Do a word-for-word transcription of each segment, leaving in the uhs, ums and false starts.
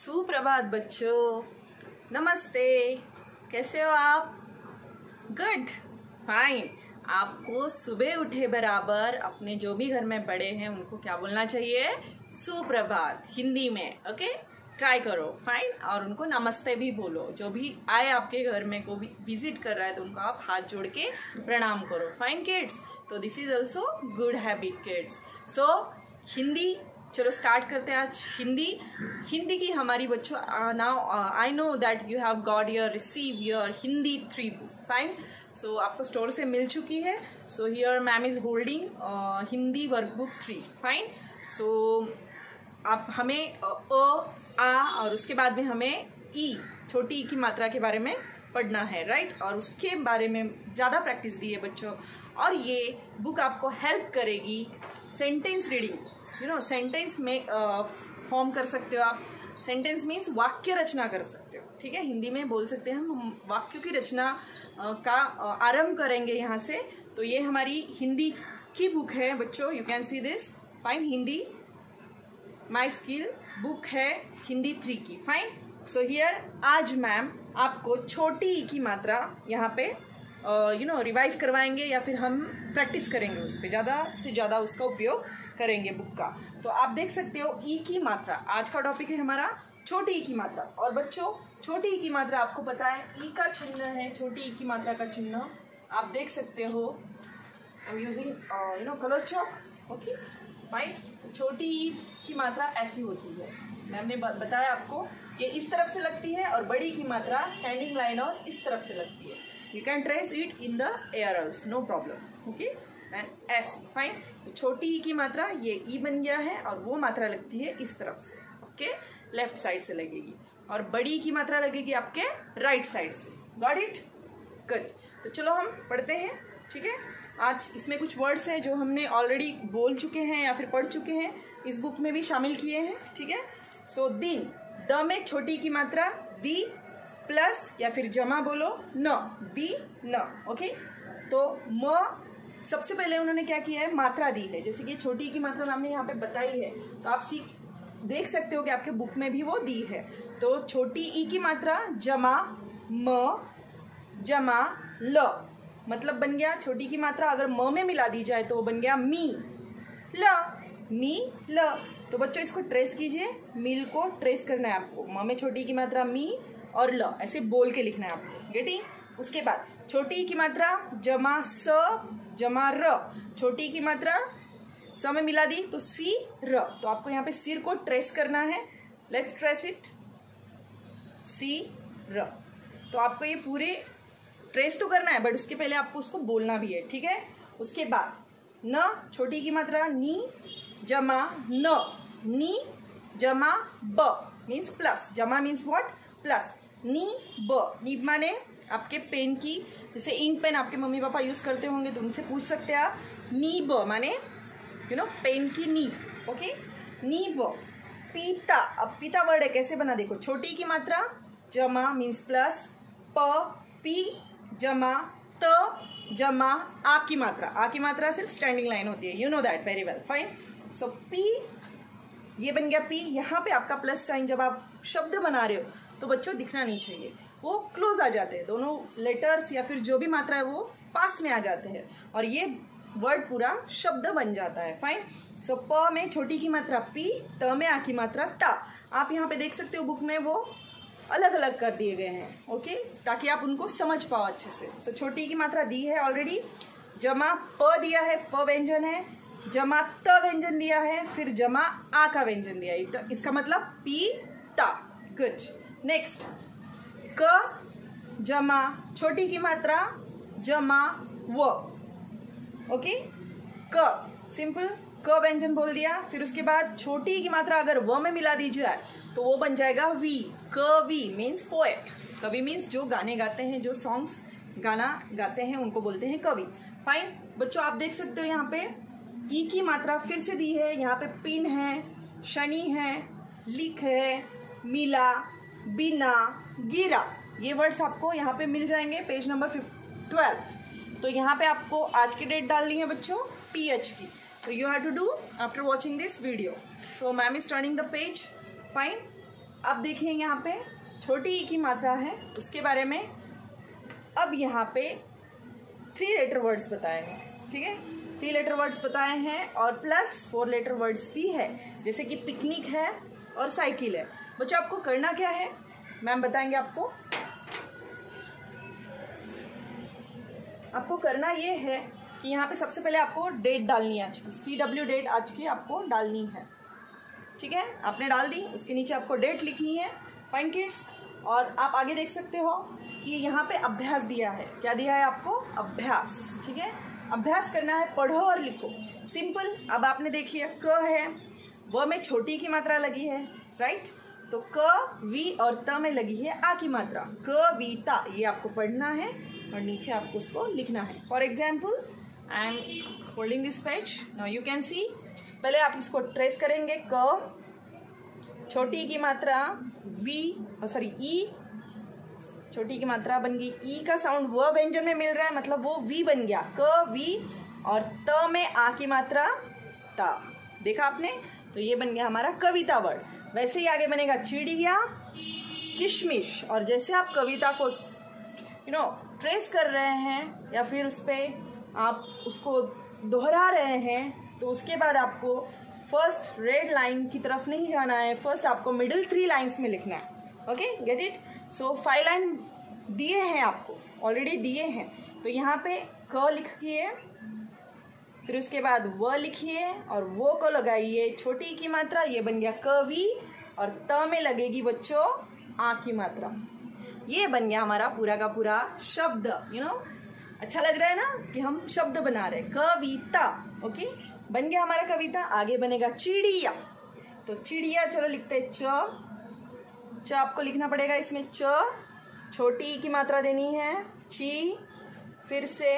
सुप्रभात बच्चों, नमस्ते। कैसे हो आप? Good, fine. आपको सुबह उठे बराबर अपने जो भी घर में बड़े हैं उनको क्या बोलना चाहिए? सुप्रभात, हिंदी में। ओके, ट्राई करो। फाइन। और उनको नमस्ते भी बोलो। जो भी आए आपके घर में, को भी विजिट कर रहा है तो उनको आप हाथ जोड़ के प्रणाम करो। Fine kids. तो this is also good habit kids. So Hindi, चलो स्टार्ट करते हैं आज हिंदी। हिंदी की हमारी बच्चों, now I know that you have got your receive your Hindi three book. Fine. So आपको स्टोर से मिल चुकी है। So here ma'am is holding Hindi workbook three. Fine. So आप हमें अ आ और उसके बाद में हमें ई, छोटी ई की मात्रा के बारे में पढ़ना है, राइट। और उसके बारे में ज़्यादा प्रैक्टिस दी है बच्चों। और ये बुक आपको हेल्प करेगी sentence reading. You know sentence में फॉर्म uh, कर सकते हो आप। सेंटेंस मीन्स वाक्य रचना कर सकते हो। ठीक है, हिंदी में बोल सकते हैं हम वाक्यों की रचना uh, का uh, आरंभ करेंगे यहाँ से। तो ये हमारी हिंदी की बुक है बच्चों। You can see this. Fine. Hindi my skill book है हिंदी थ्री की। फाइन। सो हियर आज मैम आपको छोटी ई की मात्रा यहाँ पे यू नो रिवाइज करवाएंगे, या फिर हम प्रैक्टिस करेंगे उस पर, ज़्यादा से ज़्यादा उसका उपयोग करेंगे बुक का। तो आप देख सकते हो ई की मात्रा। आज का टॉपिक है हमारा छोटी ई की मात्रा। और बच्चों, छोटी ई की मात्रा आपको पता है ई का चिन्ह है। छोटी ई की मात्रा का चिन्ह आप देख सकते हो। I am using you know colour chalk. Okay fine. छोटी ई की मात्रा ऐसी होती है। मैम ने बताया आपको कि इस तरफ से लगती है, और बड़ी की मात्रा स्टैंडिंग लाइन और इस तरफ से लगती है। You can trace it in the air also, no problem. Okay and ऐसी। फाइन। छोटी ई की मात्रा ये ई बन गया है, और वो मात्रा लगती है इस तरफ से। ओके, लेफ्ट साइड से लगेगी। और बड़ी की मात्रा लगेगी आपके राइट साइड से। Got it? गुड। तो चलो हम पढ़ते हैं। ठीक है, आज इसमें कुछ वर्ड्स हैं जो हमने ऑलरेडी बोल चुके हैं या फिर पढ़ चुके हैं, इस बुक में भी शामिल किए हैं। ठीक है। सो दिन, द में छोटी की मात्रा दी प्लस या फिर जमा बोलो न, दी न। ओके, तो म सबसे पहले उन्होंने क्या किया है? मात्रा दी है। जैसे कि छोटी की मात्रा हमने यहाँ पे बताई है, तो आप सीख देख सकते हो कि आपके बुक में भी वो दी है। तो छोटी ई की मात्रा जमा म जमा ल, मतलब बन गया छोटी की मात्रा अगर म में मिला दी जाए तो वो बन गया मी ल, मी ल। तो बच्चों इसको ट्रेस कीजिए। मिल को ट्रेस करना है आपको। म में छोटी की मात्रा मी और ल, ऐसे बोल के लिखना है आपको। गेटिंग? उसके बाद छोटी की मात्रा जमा स जमा र। छोटी की मात्रा स में मिला दी तो सी र। तो आपको यहाँ पे सिर को ट्रेस करना है। Let's trace it. सी र। तो आपको ये पूरे ट्रेस तो करना है, बट उसके पहले आपको उसको बोलना भी है। ठीक है। उसके बाद न, छोटी की मात्रा नी जमा न, नी जमा ब मीन्स प्लस। जमा मीन्स व्हाट? प्लस। नी ब, नी माने आपके पेन की, जैसे इंक पेन आपके मम्मी पापा यूज करते होंगे तो उनसे पूछ सकते हैं आप। नी ब माने यू नो पेन की नी। ओके, नी ब। पीता, अब पीता वर्ड है, कैसे बना देखो। छोटी की मात्रा जमा मीन्स प्लस, प पी जमा त जमा आ की मात्रा। आ की मात्रा सिर्फ स्टैंडिंग लाइन होती है। You know that very well. Fine. So P ये बन गया पी। यहाँ पे आपका प्लस साइन जब आप शब्द बना रहे हो तो बच्चों दिखना नहीं चाहिए, वो क्लोज आ जाते हैं। दोनों लेटर्स या फिर जो भी मात्रा है वो पास में आ जाते हैं, और ये वर्ड पूरा शब्द बन जाता है। फाइन। सो प में छोटी की मात्रा पी, त में आ की मात्रा ता। आप यहाँ पे देख सकते हो बुक में वो अलग अलग कर दिए गए हैं। ओके, ताकि आप उनको समझ पाओ अच्छे से। तो छोटी की मात्रा दी है ऑलरेडी। जमा प दिया है, प व्यंजन है। जमा त व्यंजन दिया है, फिर जमा आ का व्यंजन दिया है। इसका मतलब पी ता। गुड। नेक्स्ट, क जमा छोटी की मात्रा जमा व। ओके, क सिंपल क व्यंजन बोल दिया। फिर उसके बाद छोटी की मात्रा अगर व में मिला दी जाए तो वो बन जाएगा वी। कवि मीन्स पोएट। कवि मीन्स जो गाने गाते हैं, जो सॉन्ग्स गाना गाते हैं उनको बोलते हैं कवि। फाइन। बच्चों आप देख सकते हो यहाँ पे ई की मात्रा फिर से दी है। यहाँ पे पिन है, शनि है, लिख है, मिला, बिना, गिरा। ये वर्ड्स आपको यहाँ पे मिल जाएंगे पेज नंबर ट्वेल्व। तो यहाँ पे आपको आज की डेट डालनी है बच्चों, पी एच की। तो you have to do after watching this video. So ma'am is turning the page. Fine. अब देखिए यहाँ पे छोटी ई की मात्रा है उसके बारे में। अब यहाँ पे थ्री लेटर वर्ड्स बताए हैं, ठीक है, थ्री लेटर वर्ड्स बताए हैं और प्लस फोर लेटर वर्ड्स भी है, जैसे कि पिकनिक है और साइकिल है। बच्चों आपको करना क्या है मैम बताएंगे आपको। आपको करना ये है कि यहाँ पे सबसे पहले आपको डेट डालनी है आज की, सी डब्ल्यू डेट आज की आपको डालनी है, ठीक है। आपने डाल दी, उसके नीचे आपको डेट लिखनी है। Fine kids. और आप आगे देख सकते हो कि यहाँ पे अभ्यास दिया है। क्या दिया है आपको? अभ्यास, ठीक है। अभ्यास करना है, पढ़ो और लिखो, सिंपल। अब आपने देख लिया क है, व में छोटी की मात्रा लगी है, राइट। तो क, वी और त में लगी है आ की मात्रा, क वी ता, ये आपको पढ़ना है और नीचे आपको उसको लिखना है। For example I am holding this page, now you can see. पहले आप इसको ट्रेस करेंगे, क, छोटी की मात्रा वी, सॉरी ई, छोटी की मात्रा बन गई, ई का साउंड व व्यंजन में मिल रहा है, मतलब वो वी बन गया, क वी, और त में आ की मात्रा ता, देखा आपने। तो ये बन गया हमारा कविता वर्ड। वैसे ही आगे बनेगा चिड़िया, किशमिश। और जैसे आप कविता को यू नो ट्रेस कर रहे हैं या फिर उस पर आप उसको दोहरा रहे हैं, तो उसके बाद आपको फर्स्ट रेड लाइन की तरफ नहीं जाना है, फर्स्ट आपको मिडिल थ्री लाइंस में लिखना है। Okay, get it. So five line दिए हैं आपको, ऑलरेडी दिए हैं। तो यहाँ पे क लिखिए, फिर उसके बाद व लिखिए और वो को लगाइए, छोटी की मात्रा, ये बन गया कवि, और त में लगेगी बच्चों आ की मात्रा। ये बन गया हमारा पूरा का पूरा शब्द। यू नो अच्छा लग रहा है ना कि हम शब्द बना रहे हैं, कविता। ओके, बन गया हमारा कविता। आगे बनेगा चिड़िया। तो चिड़िया, चलो लिखते हैं च। च आपको लिखना पड़ेगा इसमें, च, छोटी की मात्रा देनी है, ची, फिर से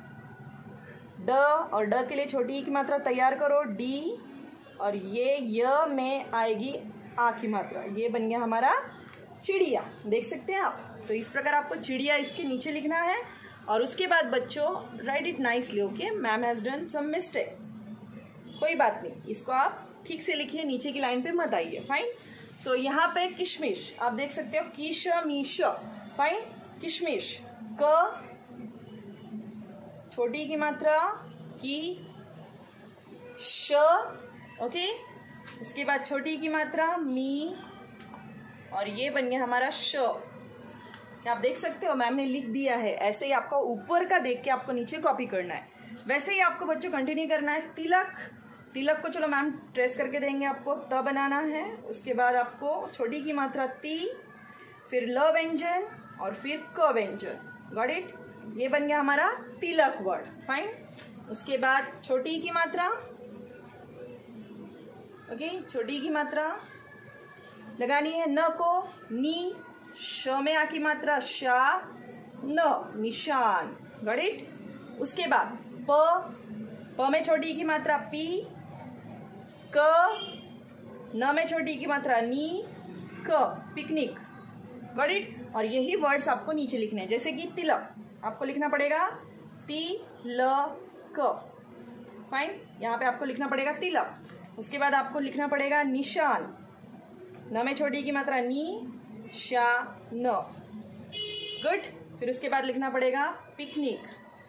ड, और ड के लिए छोटी की मात्रा तैयार करो, डी, और ये य में आएगी आ की मात्रा। ये बन गया हमारा चिड़िया, देख सकते हैं आप। तो इस प्रकार आपको चिड़िया इसके नीचे लिखना है। और उसके बाद बच्चों write it nicely. Okay, ma'am has done some mistake, कोई बात नहीं, इसको आप ठीक से लिखिए, नीचे की लाइन पे मत आइए। फाइन। सो so, यहाँ पे किशमिश आप देख सकते हो, कीश मीश, फाइन। किशमिश, क, छोटी की मात्रा की, श, ओके, उसके बाद छोटी की मात्रा मी, और ये बन गया हमारा श। आप देख सकते हो मैम ने लिख दिया है। ऐसे ही आपको ऊपर का देख के आपको नीचे कॉपी करना है। वैसे ही आपको बच्चों कंटिन्यू करना है। तिलक, तिलक को चलो मैम ट्रेस करके देंगे आपको, त बनाना है। उसके बाद आपको छोटी की मात्रा ती, फिर ल व्यंजन और फिर क व्यंजन। Got it. ये बन गया हमारा तिलक वर्ड। फाइन। उसके बाद छोटी की मात्रा, ओके, छोटी की मात्रा लगानी है, न को नी, श में आ की मात्रा शा, न, निशान। Got it. उसके बाद प, प में छोटी की मात्रा पी, क, न में छोटी की मात्रा नी, क, पिकनिक। Got it. और यही वर्ड्स आपको नीचे लिखने हैं, जैसे कि तिलक आपको लिखना पड़ेगा ती ल क। फाइन। यहाँ पे आपको लिखना पड़ेगा तिलक। उसके बाद आपको लिखना पड़ेगा निशान, न में छोटी की मात्रा नी, शा, न। गुड। फिर उसके बाद लिखना पड़ेगा पिकनिक।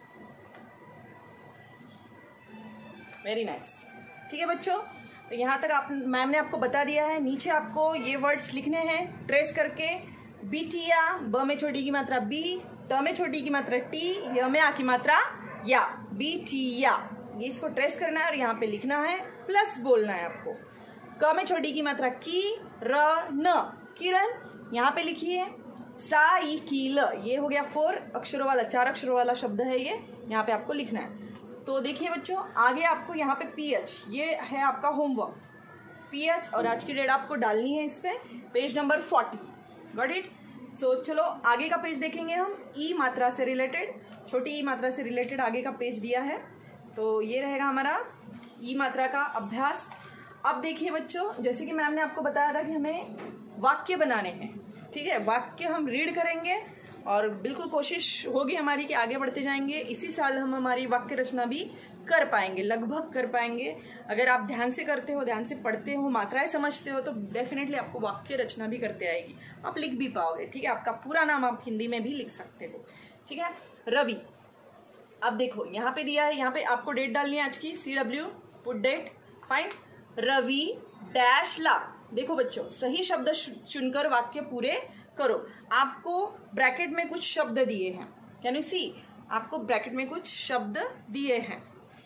Very nice. ठीक है बच्चों, तो यहाँ तक आप मैम ने आपको बता दिया है। नीचे आपको ये वर्ड्स लिखने हैं ट्रेस करके। बिटिया, ब में छोटी की मात्रा बी, त में छोटी की मात्रा टी, य में आ की मात्रा या, बिटिया। ये इसको ट्रेस करना है और यहाँ पे लिखना है, प्लस बोलना है आपको। क में छोटी की मात्रा की, र, न, किरण। यहाँ पे लिखिए सा, ई, की, ल। ये हो गया फोर अक्षरों वाला, चार अक्षरों वाला शब्द है ये, यहाँ पे आपको लिखना है। तो देखिए बच्चों, आगे आपको यहाँ पे पीएच, ये है आपका होमवर्क। पीएच और आज की डेट आपको डालनी है इस पे, page number forty. Got it. So चलो आगे का पेज देखेंगे हम। ई मात्रा से रिलेटेड, छोटी ई मात्रा से रिलेटेड आगे का पेज दिया है। तो ये रहेगा हमारा ई मात्रा का अभ्यास। अब देखिए बच्चों, जैसे कि मैम ने आपको बताया था कि हमें वाक्य बनाने हैं, ठीक है। वाक्य हम रीड करेंगे और बिल्कुल कोशिश होगी हमारी कि आगे बढ़ते जाएंगे। इसी साल हम हमारी वाक्य रचना भी कर पाएंगे, लगभग कर पाएंगे। अगर आप ध्यान से करते हो, ध्यान से पढ़ते हो, मात्राएं समझते हो, तो डेफिनेटली आपको वाक्य रचना भी करते आएगी, आप लिख भी पाओगे। ठीक है, आपका पूरा नाम आप हिंदी में भी लिख सकते हो। ठीक है, रवि। अब देखो यहाँ पे दिया है, यहाँ पे आपको डेट डालनी है आज की, C W put date, fine. Ravi dash ला। देखो बच्चों, सही शब्द चुनकर वाक्य पूरे करो। आपको ब्रैकेट में कुछ शब्द दिए हैं, कैन यू सी, आपको ब्रैकेट में कुछ शब्द दिए हैं।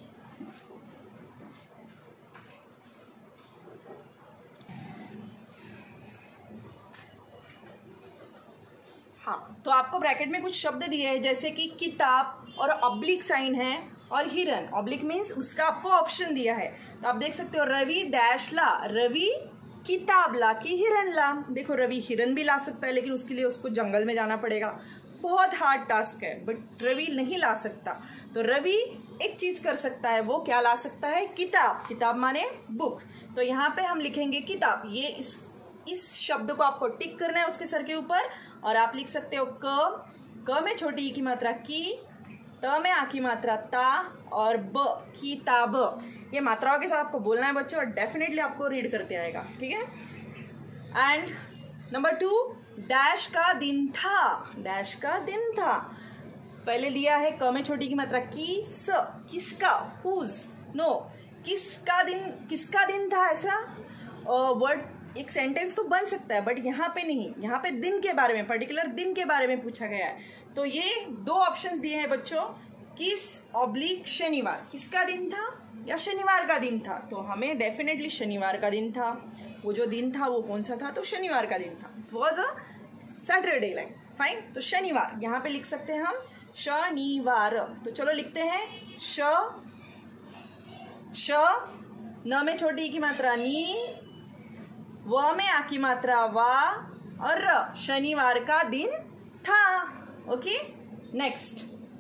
हाँ, तो आपको ब्रैकेट में कुछ शब्द दिए हैं, जैसे कि किताब और ऑब्लिक साइन है, और हिरन, ऑब्लिक मीन्स उसका आपको ऑप्शन दिया है। तो आप देख सकते हो, रवि डैश ला, रवि किताब ला कि हिरन ला। देखो, रवि हिरन भी ला सकता है, लेकिन उसके लिए उसको जंगल में जाना पड़ेगा, बहुत हार्ड टास्क है, बट रवि नहीं ला सकता। तो रवि एक चीज कर सकता है, वो क्या ला सकता है, किताब। किताब माने बुक। तो यहाँ पे हम लिखेंगे किताब। ये इस इस शब्द को आपको टिक करना है उसके सर के ऊपर, और आप लिख सकते हो क, क में छोटी ई की मात्रा की, त में आ की मात्रा ता, और ब किताब। ये मात्राओं के साथ आपको बोलना है बच्चों, और डेफिनेटली आपको रीड करते आएगा। ठीक है, एंड नंबर टू, डैश का दिन था। डैश का दिन था, पहले दिया है क में छोटी की मात्रा की, स, किसका, हुज, नो, किसका दिन, किसका दिन था, ऐसा वर्ड एक सेंटेंस तो बन सकता है, बट यहाँ पे नहीं, यहाँ पे दिन के बारे में, पर्टिकुलर दिन के बारे में पूछा गया है। तो ये दो ऑप्शंस दिए हैं बच्चों, किस ऑब्लिक शनिवार, किसका दिन था या शनिवार का दिन था। तो हमें डेफिनेटली शनिवार का दिन था। वो जो दिन था वो कौन सा था, तो शनिवार का दिन था, was a Saturday like, fine. तो शनिवार यहाँ पे लिख सकते हैं हम शनिवार। तो चलो लिखते हैं, श, श, न में छोटी की मात्रा नी, व में आ की मात्रा वा, और र, शनिवार का दिन था। ओके, नेक्स्ट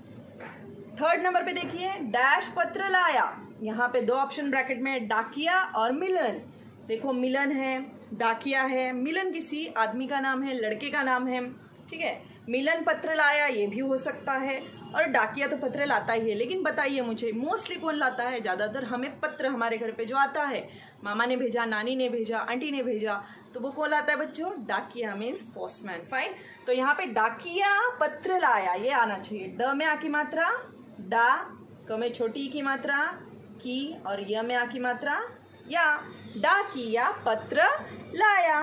थर्ड नंबर पे देखिए, डैश पत्र लाया। यहाँ पे दो ऑप्शन ब्रैकेट में, डाकिया और मिलन। देखो, मिलन है, डाकिया है। मिलन किसी आदमी का नाम है, लड़के का नाम है। ठीक है, मिलन पत्र लाया ये भी हो सकता है, और डाकिया तो पत्र लाता ही है। लेकिन बताइए मुझे, मोस्टली कौन लाता है? ज्यादातर हमें पत्र हमारे घर पे जो आता है, मामा ने भेजा, नानी ने भेजा, आंटी ने भेजा, तो वो कौन लाता है बच्चों? डाकिया मीन्स पोस्टमैन, फाइन। तो यहाँ पे डाकिया पत्र लाया ये आना चाहिए। ड में आ की मात्रा डा, क में छोटी की मात्रा की, और य में आ की मात्रा या। डाकिया पत्र लाया।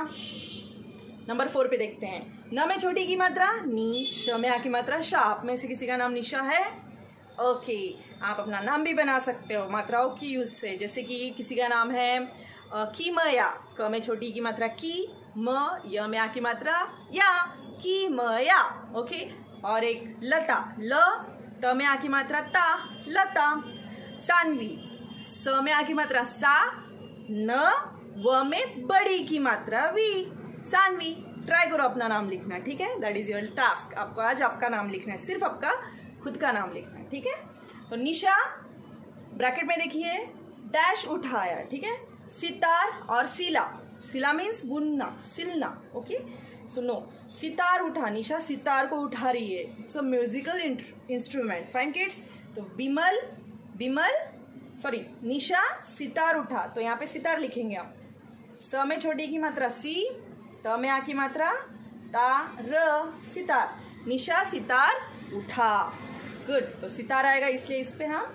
नंबर फोर पे देखते हैं, न में छोटी की मात्रा नी, श में आ की मात्रा शा। आप में से किसी का नाम निशा है? ओके, आप अपना नाम भी बना सकते हो मात्राओं की यूज से। जैसे कि किसी का नाम है कीमया, क में छोटी की मात्रा की, म, य में आ की मात्रा या, कीमया। ओके, और एक लता, ल, त में आ की मात्रा ता, लता। सानवी, स में आ की मात्रा सा, न, व में बड़ी की मात्रा वी, सानवी। ट्राई करो अपना नाम लिखना, ठीक है? That is your task. आपको आज आपका नाम लिखना है, सिर्फ आपका खुद का नाम लिखना है, ठीक है? तो निशा ब्रैकेट में देखिए, डैश उठाया, ठीक है? सितार और सिला, सिला मीन्स बुनना, सिलना। ओके, सुनो, सितार उठा, निशा सितार को उठा रही है। It's a musical instrument, fine kids. तो बिमल, बिमल सॉरी निशा सितार उठा, तो यहाँ पे सितार लिखेंगे आप। स में छोटी की मात्रा सी, त में आ की मात्रा ता, र, सितार। निशा सितार उठा, गुड। तो सितार आएगा, इसलिए इस पे हम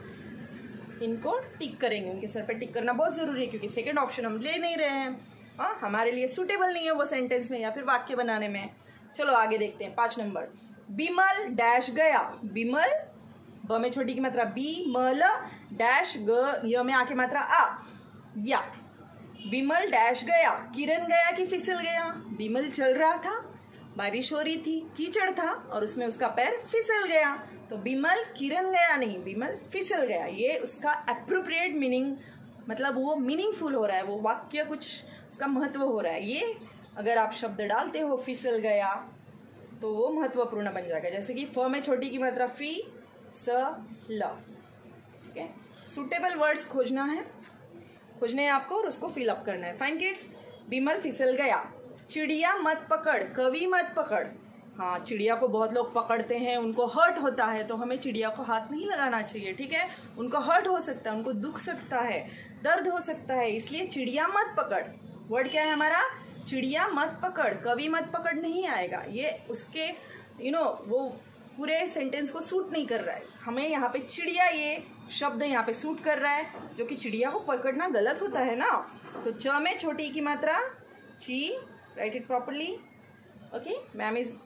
इनको टिक करेंगे। उनके सर पे टिक करना बहुत जरूरी है, क्योंकि सेकंड ऑप्शन हम ले नहीं रहे हैं। हाँ, हमारे लिए सुटेबल नहीं है वो सेंटेंस में या फिर वाक्य बनाने में। चलो आगे देखते हैं, पांच नंबर। बिमल डैश गया, बिमल, ब में छोटी की मात्रा बी, मल, डैश ग, य में आ की मात्रा आ, या। बिमल डैश गया, किरण गया कि फिसल गया? बिमल चल रहा था, बारिश हो रही थी, कीचड़ था, और उसमें उसका पैर फिसल गया। तो बिमल किरण गया नहीं, बिमल फिसल गया। ये उसका एप्रोप्रिएट मीनिंग, मतलब वो मीनिंगफुल हो रहा है, वो वाक्य कुछ उसका महत्व हो रहा है। ये अगर आप शब्द डालते हो फिसल गया, तो वो महत्वपूर्ण बन जाएगा। जैसे कि फ में छोटी की मात्रा फी, स, ल। ठीक है, सुटेबल वर्ड्स खोजना है, खोजने हैं आपको, और उसको फिल अप करना है। Fine kids. बिमल फिसल गया। चिड़िया मत पकड़, कवि मत पकड़, हाँ, चिड़िया को बहुत लोग पकड़ते हैं, उनको हर्ट होता है, तो हमें चिड़िया को हाथ नहीं लगाना चाहिए, ठीक है। उनको हर्ट हो सकता है, उनको दुख सकता है, दर्द हो सकता है, इसलिए चिड़िया मत पकड़। वर्ड क्या है हमारा? चिड़िया मत पकड़। कभी मत पकड़ नहीं आएगा, ये उसके यू नो वो पूरे सेंटेंस को सूट नहीं कर रहा है। हमें यहाँ पे चिड़िया ये शब्द यहाँ पे सूट कर रहा है, जो कि चिड़िया को पकड़ना गलत होता है ना। तो च में छोटी की मात्रा ची, write it properly, okay. Ma'am is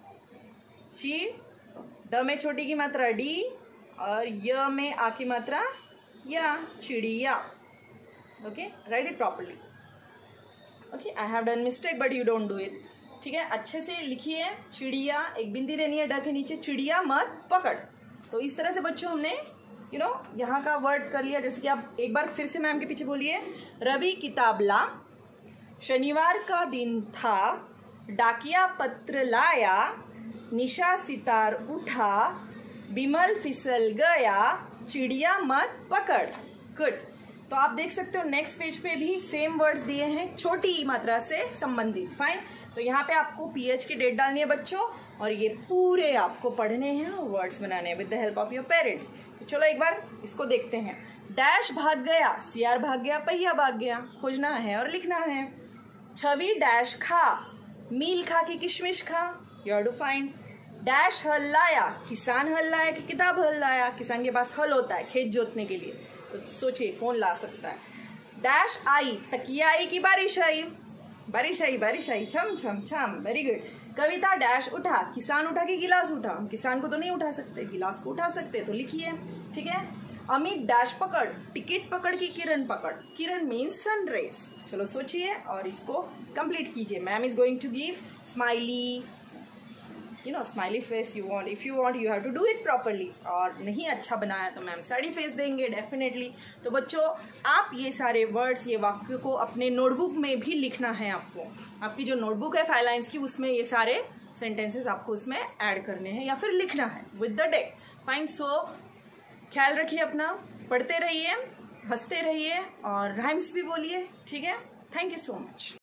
ची। ड में छोटी की मात्रा डी, और य में आ की मात्रा या, चिड़िया, okay. Write it properly, okay. I have done mistake but you don't do it, ठीक है। अच्छे से लिखिए, चिड़िया, एक बिंदी देनी है ड के नीचे, चिड़िया मत पकड़। तो इस तरह से बच्चों हमने यू नो यहाँ का वर्ड कर लिया। जैसे कि आप एक बार फिर से मैम के पीछे बोलिए। रवि किताब ला, शनिवार का दिन था, डाकिया पत्र लाया, निशा सितार उठा, बिमल फिसल गया, चिड़िया मत पकड़। गुड। तो आप देख सकते हो नेक्स्ट पेज पे भी सेम वर्ड्स दिए हैं छोटी मात्रा से संबंधित। फाइन। तो यहाँ पे आपको पीएच की डेट डालनी है बच्चों, और ये पूरे आपको पढ़ने हैं और वर्ड्स बनाने हैं with the help of your parents. तो चलो एक बार इसको देखते हैं। डैश भाग गया, सियार भाग गया, पहिया भाग गया, खोजना है और लिखना है। छवि डैश खा, मील खा की किशमिश खा, you have to find. Dash हल लाया, किसान हल लाया कि किताब हल लाया। किसान के पास हल होता है खेत जोतने के लिए, तो सोचिए कौन ला सकता है। डैश आई, तकिया आई कि बारिश आई, बारिश आई, बारिश आई, छम छम छम, वेरी गुड। कविता डैश उठा, किसान उठा कि गिलास उठा। हम किसान को तो नहीं उठा सकते, गिलास को उठा सकते, तो लिखिए, ठीक है। अमित डैश पकड़, टिकट पकड़ की किरण पकड़। Kiran means sunrise. चलो सोचिए और इसको कंप्लीट कीजिए। Ma'am is going to give smiley, you know smiley face you want, if you want you have to do it properly. और नहीं अच्छा बनाया तो मैम सैडी फेस देंगे डेफिनेटली। तो बच्चों आप ये सारे वर्ड्स, ये वाक्य को अपने नोटबुक में भी लिखना है आपको। आपकी जो नोटबुक है फाइव लाइन्स की, उसमें ये सारे सेंटेंसेस आपको उसमें ऐड करने हैं या फिर लिखना है with the date. Fine. So ख्याल रखिए अपना, पढ़ते रहिए, हंसते रहिए और राइम्स भी बोलिए, ठीक है। Thank you so much.